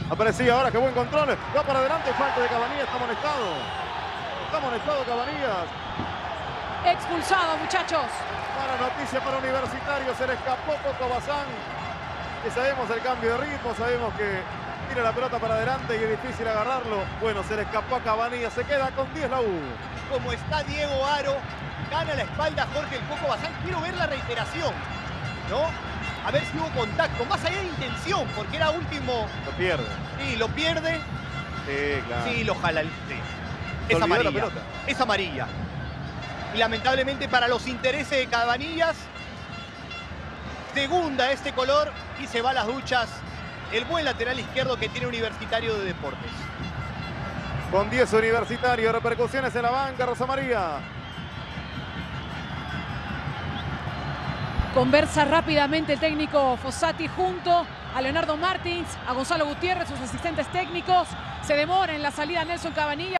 Aparecía ahora, qué buen control. Va para adelante, falta de Cabanillas, está amonestado. Está amonestado Cabanillas. Expulsado, muchachos. Mala noticia para Universitario, se le escapó Coco Bazán. Que sabemos el cambio de ritmo, sabemos que tira la pelota para adelante y es difícil agarrarlo. Bueno, se le escapó a Cabanillas, se queda con 10 la U. Como está Diego Aro, gana la espalda Jorge el Coco Bazán. Quiero ver la reiteración, ¿no? A ver si hubo contacto, más allá de intención, porque era último. Lo pierde. Sí, lo pierde. Sí, claro. Sí, lo jala. Sí. Se Es olvidó la amarilla. pelota. Es amarilla. Y lamentablemente para los intereses de Cabanillas, segunda este color y se va a las duchas el buen lateral izquierdo que tiene Universitario de Deportes. Con 10 Universitario, repercusiones en la banca, Rosa María. Conversa rápidamente el técnico Fossati junto a Leonardo Martins, a Gonzalo Gutiérrez, sus asistentes técnicos. Se demora en la salida Nelson Cabanillas.